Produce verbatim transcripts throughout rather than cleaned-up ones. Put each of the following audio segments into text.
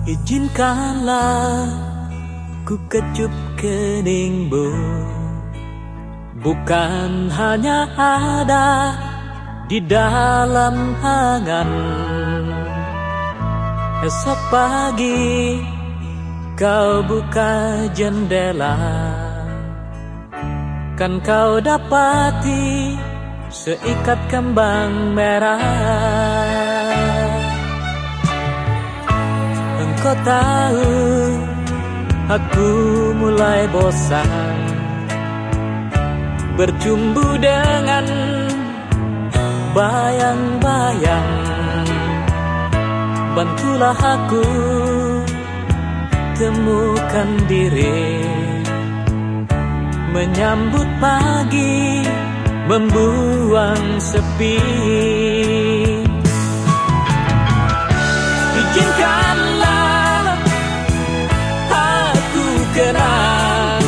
Izinkanlah ku kecup keningmu, bukan hanya ada di dalam angan. Esok pagi kau buka jendela, kan kau dapati seikat kembang merah. Engkau tahu aku mulai bosan bercumbu dengan bayang-bayang. Bantulah aku temukan diri, menyambut pagi, membuang sepi. Izinkanlah aku kenang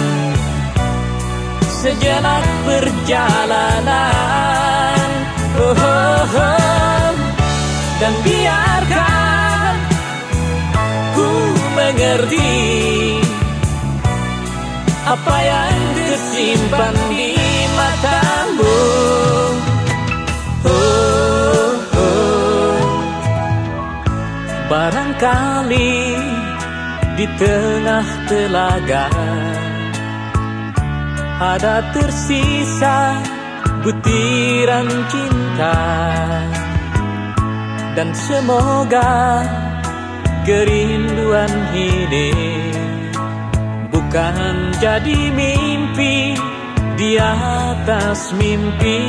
sejenak perjalanan, oh, oh, oh. Dan biarkan ku mengerti apa yang tersimpan di matamu. Oh, oh. Barangkali di tengah telaga ada tersisa butiran cinta, dan semoga kerinduan ini bukan jadi mimpi di atas mimpi.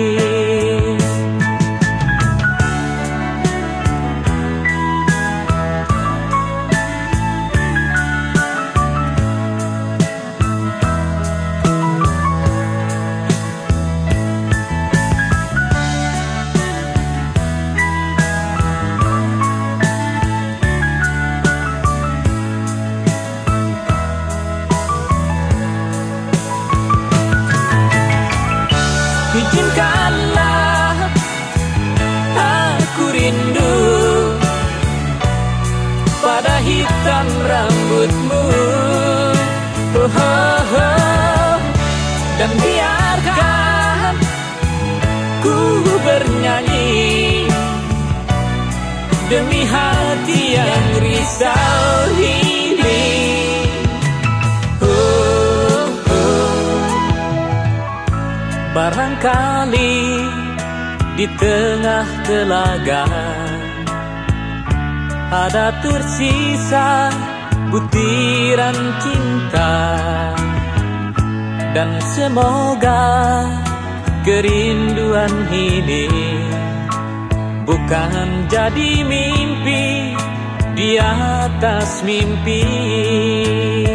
Izinkanlah aku rindu pada hitam rambutmu, oh, oh, oh. Dan biarkan ku bernyanyi demi hati yang risau ini. Barangkali di tengah telaga ada tersisa butiran cinta, dan semoga kerinduan ini bukan jadi mimpi di atas mimpi.